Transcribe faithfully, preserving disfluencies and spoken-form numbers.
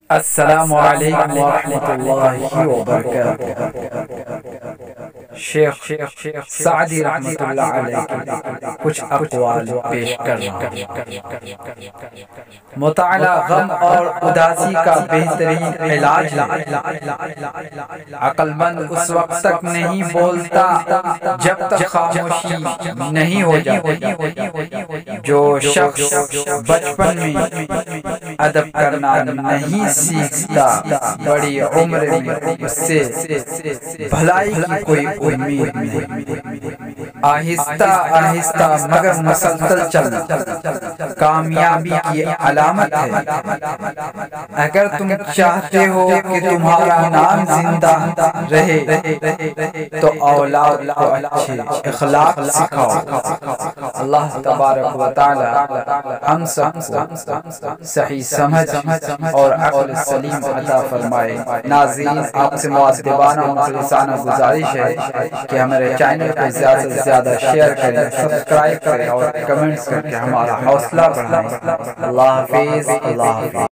السلام علیکم ورحمۃ اللہ وبرکاتہ۔ شیخ سعدی رحمۃ اللہ علیہ کی کچھ اقوال پیش کر رہا ہوں۔ مطالعہ غم اور اداسی کا بہترین علاج ہے۔ عقل مند اس وقت تک نہیں بولتا جب تک خاموشی نہیں ہو جاتی۔ جو شخص بچپن میں ادب کرنا نہیں سیکھتا بڑی عمر میں اس سے بھلائی کی کوئی امید نہیں۔ آہستہ آہستہ مگر مسلسل چلنا کامیابی کی علامت ہے۔ اگر تم چاہتے ہو کہ تمہارا نام زندہ رہے تو اولاد کو اچھے اخلاق سکھاؤ۔ اللہ تبارک و تعالی ہم سب کو صحیح سمجھ اور عقل سلیم عطا فرمائے۔ ناظرین، آپ سے مؤدبانہ و مخلصانہ گزارش ہے کہ ہمارے چینل کو زیادہ سے زیادہ شیئر کریں، سبسکرائب کریں اور کمنٹس کر کے ہمارا حوصلہ بڑھائیں۔ اللہ حافظ۔ اللہ حافظ۔